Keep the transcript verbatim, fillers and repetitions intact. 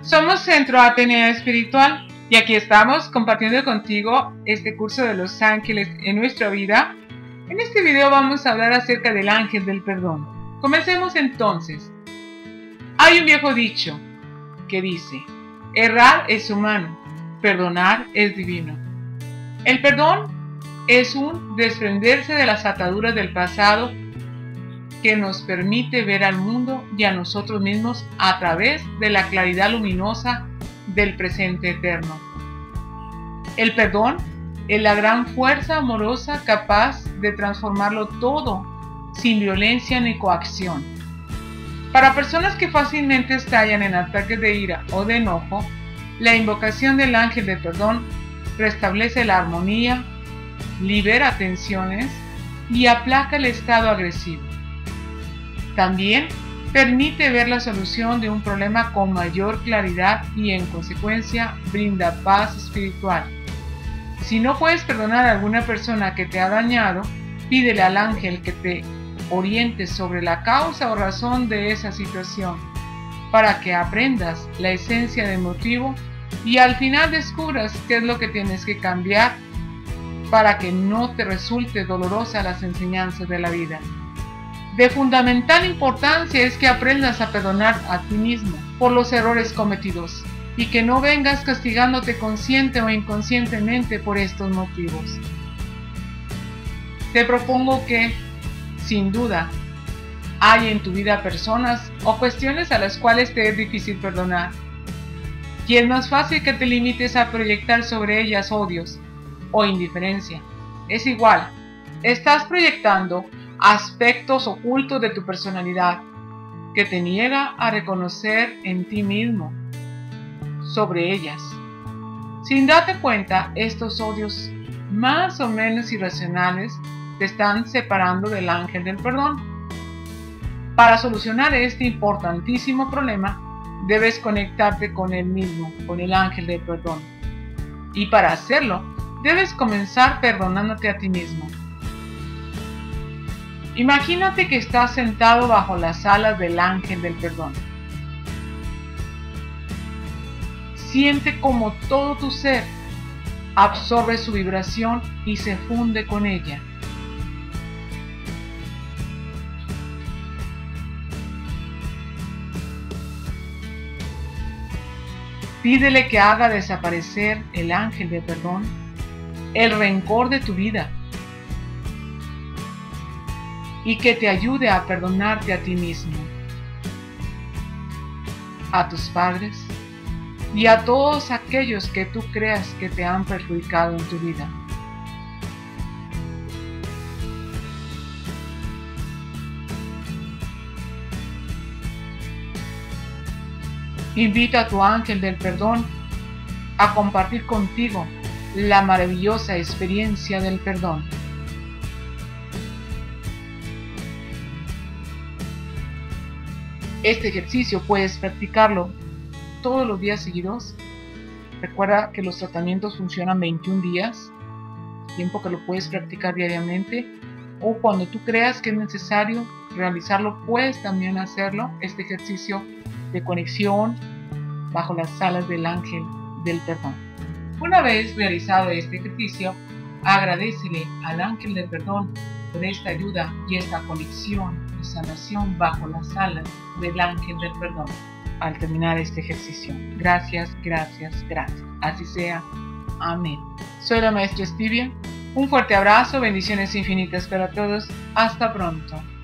Somos Centro Atenea Espiritual y aquí estamos compartiendo contigo este curso de los ángeles en nuestra vida. En este video vamos a hablar acerca del ángel del perdón. Comencemos entonces. Hay un viejo dicho que dice: errar es humano, perdonar es divino. El perdón es un desprenderse de las ataduras del pasado que nos permite ver al mundo y a nosotros mismos a través de la claridad luminosa del presente eterno. El perdón es la gran fuerza amorosa capaz de transformarlo todo sin violencia ni coacción. Para personas que fácilmente estallan en ataques de ira o de enojo, la invocación del ángel del perdón restablece la armonía, libera tensiones y aplaca el estado agresivo. También permite ver la solución de un problema con mayor claridad y en consecuencia brinda paz espiritual. Si no puedes perdonar a alguna persona que te ha dañado, pídele al ángel que te oriente sobre la causa o razón de esa situación, para que aprendas la esencia del motivo y al final descubras qué es lo que tienes que cambiar para que no te resulte dolorosa las enseñanzas de la vida. De fundamental importancia es que aprendas a perdonar a ti mismo por los errores cometidos y que no vengas castigándote consciente o inconscientemente por estos motivos. Te propongo que, sin duda, hay en tu vida personas o cuestiones a las cuales te es difícil perdonar. Y es más fácil que te limites a proyectar sobre ellas odios o indiferencia. Es igual, estás proyectando aspectos ocultos de tu personalidad que te niega a reconocer en ti mismo sobre ellas. Sin darte cuenta, estos odios más o menos irracionales te están separando del ángel del perdón. Para solucionar este importantísimo problema, debes conectarte con él mismo, con el ángel del perdón. Y para hacerlo, debes comenzar perdonándote a ti mismo. Imagínate que estás sentado bajo las alas del ángel del perdón. Siente como todo tu ser absorbe su vibración y se funde con ella. Pídele que haga desaparecer el ángel del perdón, el rencor de tu vida, y que te ayude a perdonarte a ti mismo, a tus padres y a todos aquellos que tú creas que te han perjudicado en tu vida. Invita a tu ángel del perdón a compartir contigo la maravillosa experiencia del perdón. Este ejercicio puedes practicarlo todos los días seguidos. Recuerda que los tratamientos funcionan veintiún días, tiempo que lo puedes practicar diariamente, o cuando tú creas que es necesario realizarlo, puedes también hacerlo, este ejercicio de conexión bajo las alas del ángel del perdón. Una vez realizado este ejercicio, agradécele al ángel del perdón por esta ayuda y esta conexión y sanación bajo las alas del ángel del perdón al terminar este ejercicio. Gracias, gracias, gracias. Así sea. Amén. Soy la maestra Estivia. Un fuerte abrazo, bendiciones infinitas para todos. Hasta pronto.